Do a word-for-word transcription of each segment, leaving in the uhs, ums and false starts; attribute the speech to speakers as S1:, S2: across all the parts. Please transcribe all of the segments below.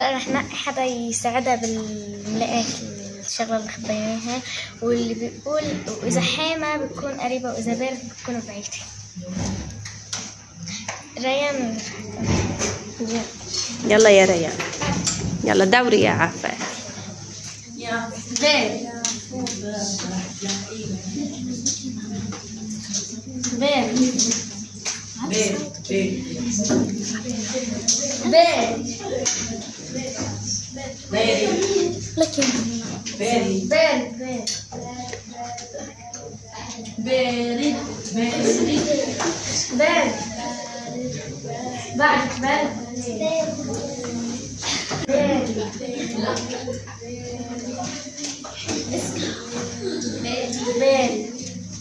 S1: هلا رح نقي حدا يساعدها بالملاقات الشغله اللي خبيناها، واللي بيقول واذا حامى بتكون قريبه واذا بارد بتكون بعيده. ريان.
S2: يلا يا ريان، يلا دوري يا عفاف.
S3: يا بارد بارد بارد بارد
S1: لكن
S3: بارد
S1: بارد
S3: بارد
S1: بارد بعد بارد بارد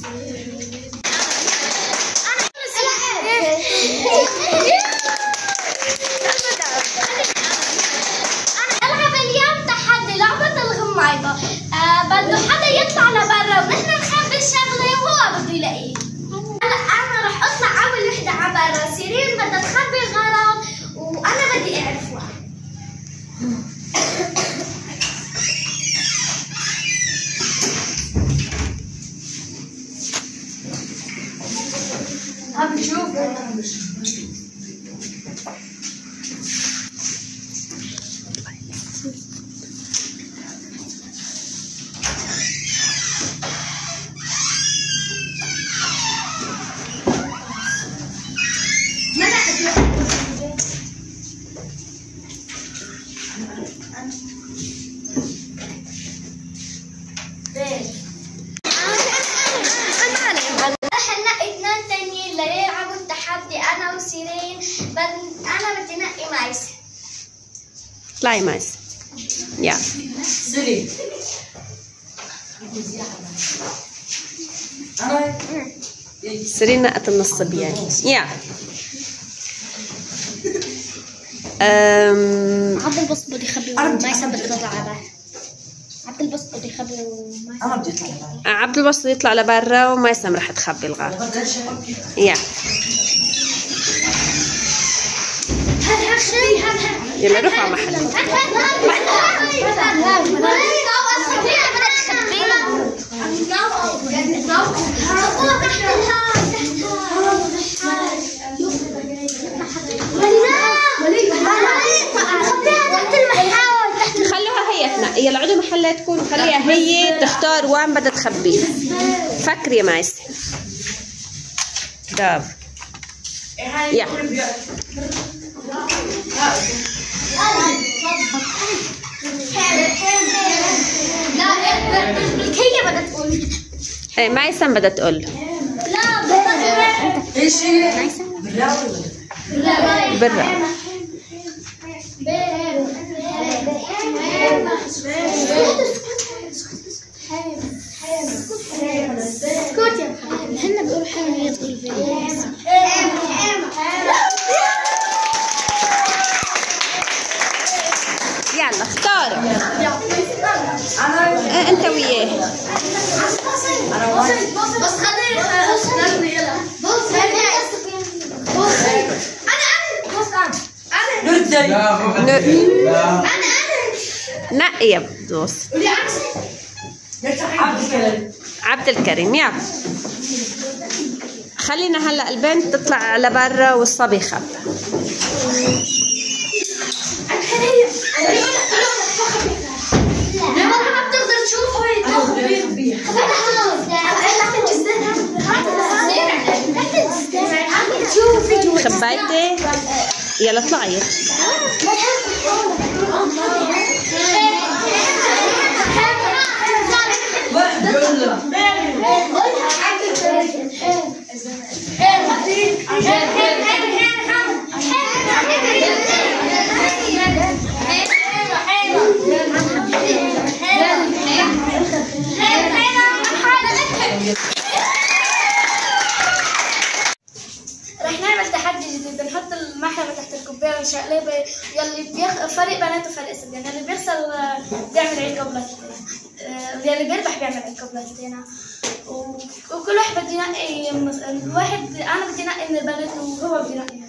S4: العب اليوم تحدي لعبة الغميضة. آه بده حدا يطلع لبرا ونحن نخبي الشغلة وهو بده يلاقيه. هلا انا رح اطلع اول وحدة على برا، سيرين بدها تخبي الغرض وانا بدي اعرف واحد.
S1: عم بشوف
S2: اطلعي مايس. يا
S3: سلي انا
S2: سيرين نقت النصبيان. يا أم...
S1: عبد البسط بده يخبي ومايسن بدها تطلع على برا. عبد البسط بده يخبي ومايسن
S3: انا بدي اطلع.
S2: عبد البسط يطلع لبرا ومايسن رح تخبي الغرض. يا يلا روحوا على محل. خلوها هي تنقي. يلا عدوا محلاتكم وخليها هي تختار وين بدها تخبيه. فكري يا مايس. برافو. يا
S4: هي بدها تقول.
S2: ايه مايسن بدها تقول.
S4: لا
S3: ايش هي؟ بالراوي
S2: بالراوي.
S1: اسكت يا محمد. هن بيقولوا حلو وهي تقول بيرد.
S2: يلا اختاروا.
S3: انا
S2: انت وياه.
S3: انا واحد.
S4: بس خليني خليني يلا. بص بص انا انا بص انا انا
S3: نردي
S4: انا انا
S2: نقي يا بدوس.
S4: ولي عكسي
S3: عبد الكريم.
S2: عبد الكريم. يلا خلينا هلا البنت تطلع لبرا والصبي يخبى.
S4: لا والله ما بتقدر تشوف هي تاخذ بيها. شوفي
S2: خبيتي؟ يلا اطلعي.
S1: رح نعمل تحدي جديد. بنحط المحرمة تحت الكوباية ونشقلبها. يلي بيخ... فريق بنات وفريق صبيان. يلي بيخسر بيعمل عيد قبلتين، يلي بيربح بيعمل عيد قبلتين. و... وكل واحد بده ينقي واحد. انا بدي نقي من البنات وهو بده ينقي.